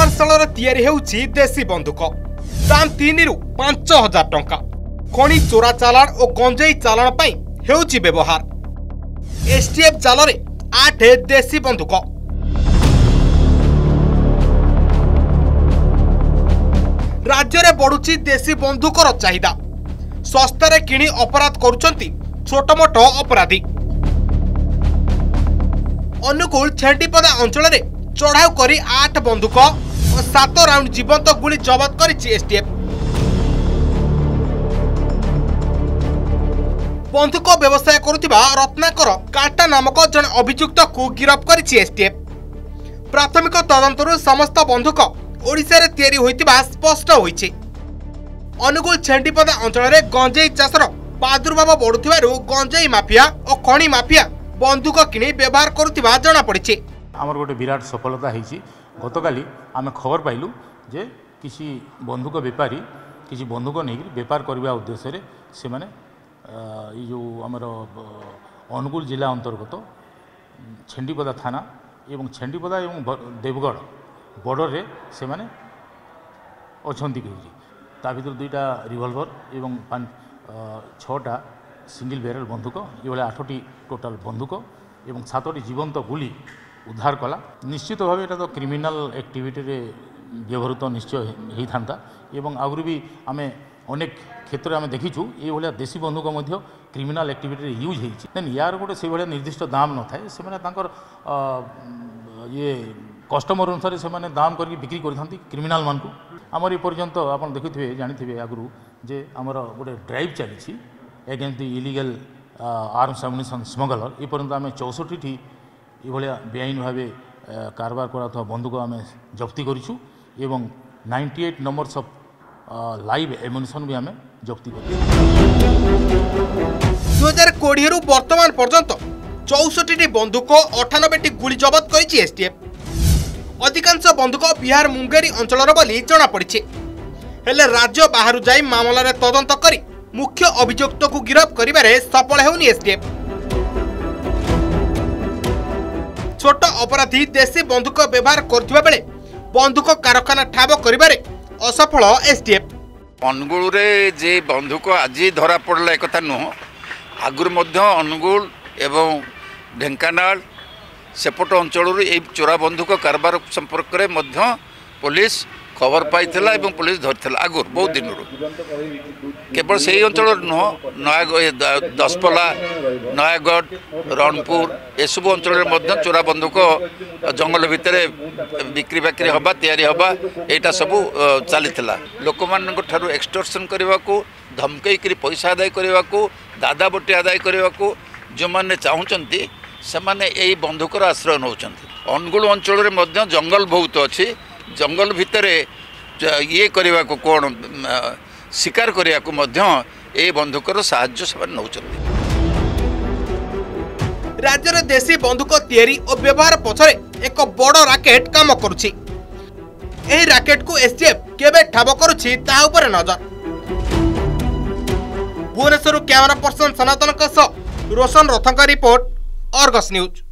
ग्रामांचल तैयारी हेउछि देसी बंदूक दाम 3 रु 5,000 टंका। खणी चोरा चालाण और गंजेई चालाण पई हेउछि व्यवहार। एसटीएफ जाल रे 8 देसी बंदूक। राज्य रे बढ़ुछि देसी बंदूकर चाहिदा। सस्तारे किणी अपराध करुछंती छोट मोट अपराधी। अनुकूल छेंडीपदा अंचल रे चढ़ाऊ करी 8 बंदूक और 7 राउंड जीवंत गुली जबत करिछि एसटीएफ। बंदूक व्यवसाय करुथिबा रत्नाकर काटा नामक जन अभियुक्त को गिरफ्त करिछि एसटीएफ। प्राथमिक तदंतरु समस्त बंदूक ओडिशा रे तैयारी होइतिबा स्पष्ट होइछि। अनुकूल छेंडीपदा अंचल रे गंजेई चासर प्रादुर्भाव बढ़ुथिबारु गंजेई माफिया और खणी माफिया बंदूक किणी व्यवहार करुथिबा जणा पड़िछि। आमर गोटे विराट सफलता होती। गतकाली आम खबर पाइलु जे किसी बंदूक बेपारी किसी बंदूक नहीं बेपार करने उद्देश्य से माने ये जो आमर अनुगुल जिला अंतर्गत छेंडीपदा थाना एवं छेंडीपदा एवं देवगढ़ बॉर्डर रे से माने अछंती कही ता भीतर 2टा रिवॉल्वर एवं 6टा सिंगल बैरल बंदूक ये 8टी टोटाल बंदूक एवं 7टी जीवंत गुली उद्धार कला। निश्चित भाव एटा तो क्रिमिनाल एक्टिविटी रे व्यवहृत निश्चय होता एवं आगुरी भी आम अनेक क्षेत्र में देखीचु ये भाया देसी बंदूक मध्य क्रिमिनाल एक्टिविटी यूज होती। देन यार गोटे से भाया निर्दिष्ट दाम न थाए से ये कस्टमर अनुसार से दाम करके बिक्री करथांती क्रिमिनाल मान को। आमर ये पर्यंत आप देखुए जानी आगु जे आमर गोटे ड्राइव चली against the illegal arms ammunition smuggler. ये पर्यंत आम 64टी ये बेआईन भाव कारबार करा बंदूक आम जब्ती करूँ एवं 98 नंबर्स ऑफ लाइव एम्युनिशन भी आम जब्ती कर। 2020 रु वर्तमान पर्यंत 64टी बंदूक 98टी गुली जबत करिछि एसटीएफ। अधिकांश बंदूक बिहार मुंगेरी अंचलर बोली जना पड़िछि। हेले राज्य बाहर जाई मामला रे तदंत करी मुख्य अभियुक्त को गिरफ्त करिबारे सफल हेउनी एसटीएफ। छोट अपराधी देसी बंदूक व्यवहार करथिबा बेले बंदूक कारखाना ठाब करिबारे असफल एसटीएफ। अनुगुल रे जे बंदूक आज धरा पड़ला एक कथा नुह आगुर मध्य अनुगुल एवं ढेंकानाल सेपट अंचल चोरा बंदूक कारबार संपर्क रे मध्य पुलिस खबर पाई एवं पुलिस धरथिला आगुर बहुत दिन केवल से अंचल नुह नयागढ़ दसपला नयागढ़ रणपुर एसबू अंचल चोरा बंदूक जंगल भितर बिक्री बाक्री हवा तैयारी हवा यहाँ सबू चली लोक मान एक्सटर्सन करने को धमकई पैसा आदाय करने को दादा बटी आदाय करने को जो मैंने चाहते से मैंने यही बंदूकर आश्रय नौ। अनुगुल अंचल जंगल बहुत अच्छी जंगल भितर ये करने को कौन शिकार करने को ये बंदूकर साहाय्य से नौ। राज्य रे देसी बंदूक तैयारी और व्यवहार पछरे एक बड़ राकेट काम करुछि। एही राकेट को एसटीएफ केबे ठाब करुछि ता ऊपर नजर। भुवनेश्वर कैमरा पर्सन सनातन रोशन रथंका रिपोर्ट, अर्गस न्यूज।